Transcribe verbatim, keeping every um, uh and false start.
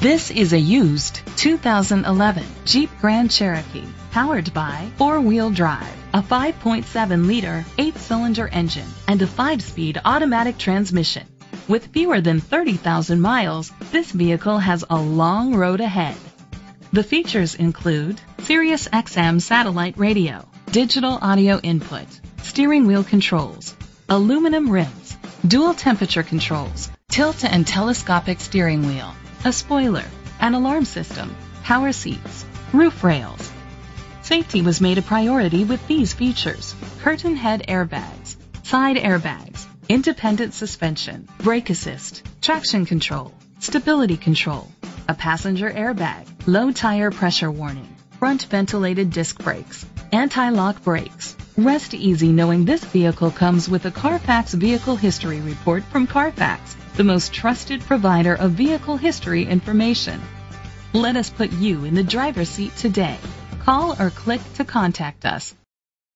This is a used two thousand eleven Jeep Grand Cherokee, powered by four-wheel drive, a five point seven liter eight-cylinder engine, and a five-speed automatic transmission. With fewer than thirty thousand miles, this vehicle has a long road ahead. The features include Sirius X M satellite radio, digital audio input, steering wheel controls, aluminum rims, dual temperature controls, tilt and telescopic steering wheel, a spoiler, an alarm system, power seats, roof rails. Safety was made a priority with these features: curtain head airbags, side airbags, independent suspension, brake assist, traction control, stability control, a passenger airbag, low tire pressure warning, front ventilated disc brakes, anti-lock brakes. Rest easy knowing this vehicle comes with a Carfax Vehicle History Report from Carfax, the most trusted provider of vehicle history information. Let us put you in the driver's seat today. Call or click to contact us.